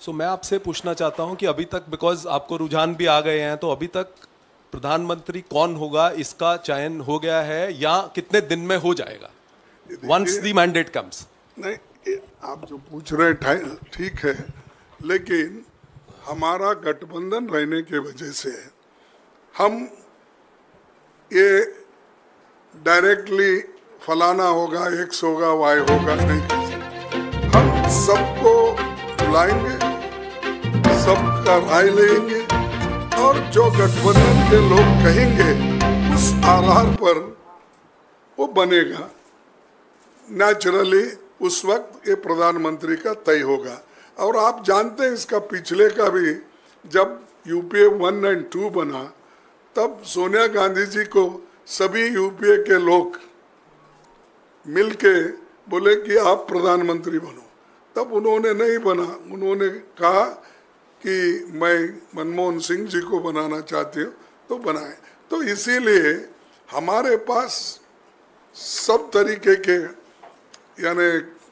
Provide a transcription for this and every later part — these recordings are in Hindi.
मैं आपसे पूछना चाहता हूं कि अभी तक, बिकॉज आपको रुझान भी आ गए हैं, तो अभी तक प्रधानमंत्री कौन होगा इसका चयन हो गया है या कितने दिन में हो जाएगा वंस द मैंडेट कम्स? नहीं, आप जो पूछ रहे हैं ठीक है, लेकिन हमारा गठबंधन रहने की वजह से हम ये डायरेक्टली फलाना होगा, एक्स होगा, वाई होगा नहीं कर सकते। हम सबको बुलाएंगे, सबका राय लेंगे और जो गठबंधन के लोग कहेंगे उस आधार पर वो बनेगा। नेचुरली उस वक्त ये प्रधानमंत्री का तय होगा। और आप जानते हैं इसका पिछले का भी, जब यूपीए 1 और 2 बना तब सोनिया गांधी जी को सभी यूपीए के लोग मिलके बोले कि आप प्रधानमंत्री बनो, तब उन्होंने नहीं बना। उन्होंने कहा कि मैं मनमोहन सिंह जी को बनाना चाहती हूँ, तो बनाए। तो इसीलिए हमारे पास सब तरीके के, यानी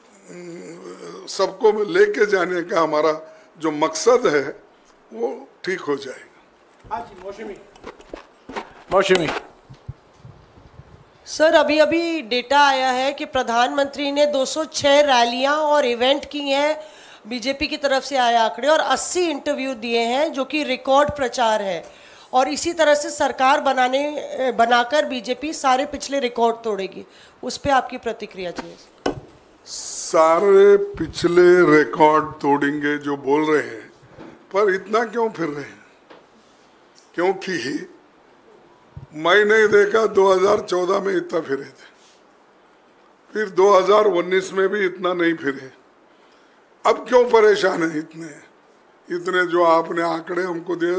सबको लेके जाने का हमारा जो मकसद है वो ठीक हो जाएगा। हाँ जी, मौसमी। सर, अभी अभी डेटा आया है कि प्रधानमंत्री ने 206 रैलियां और इवेंट की हैं, बीजेपी की तरफ से आए आंकड़े, और 80 इंटरव्यू दिए हैं, जो कि रिकॉर्ड प्रचार है। और इसी तरह से सरकार बनाकर बीजेपी सारे पिछले रिकॉर्ड तोड़ेगी। उस पर आपकी प्रतिक्रिया चाहिए। सारे पिछले रिकॉर्ड तोड़ेंगे जो बोल रहे हैं, पर इतना क्यों फिर रहे हैं? क्योंकि मैं नहीं देखा 2014 में इतना फिरे थे, फिर 2019 में भी इतना नहीं फिरे। अब क्यों परेशान है इतने जो आपने आंकड़े हमको दिए?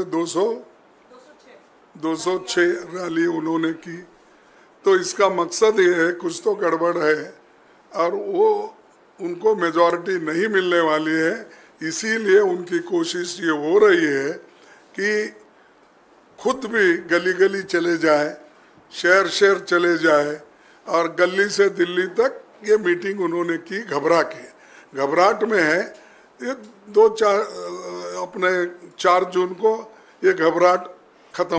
206 रैली उन्होंने की। तो इसका मकसद ये है कुछ तो गड़बड़ है और वो उनको मेजॉरिटी नहीं मिलने वाली है। इसीलिए उनकी कोशिश ये हो रही है कि खुद भी गली गली चले जाए, शहर शहर चले जाए, और गली से दिल्ली तक ये मीटिंग उन्होंने की घबराहट में है। ये 4 जून को ये घबराहट खत्म